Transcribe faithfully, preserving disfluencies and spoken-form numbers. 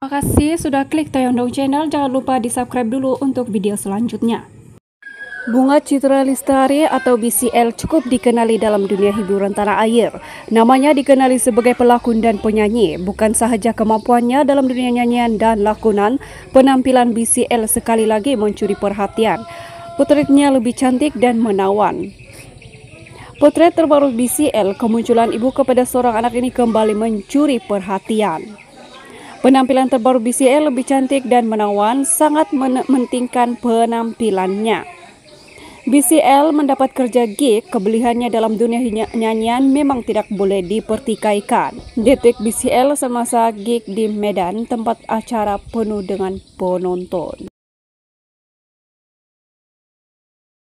Terima kasih sudah klik Toyondong Channel. Jangan lupa di subscribe dulu untuk video selanjutnya. Bunga Citra Lestari atau B C L cukup dikenali dalam dunia hiburan tanah air. Namanya dikenali sebagai pelakon dan penyanyi. Bukan sahaja kemampuannya dalam dunia nyanyian dan lakonan, penampilan B C L sekali lagi mencuri perhatian. Potretnya lebih cantik dan menawan. Potret terbaru B C L, kemunculan ibu kepada seorang anak ini kembali mencuri perhatian. Penampilan terbaru B C L lebih cantik dan menawan, sangat mementingkan penampilannya. B C L mendapat kerja gig, kebelihannya dalam dunia nyanyian memang tidak boleh dipertikaikan. Detik B C L semasa gig di Medan, tempat acara penuh dengan penonton.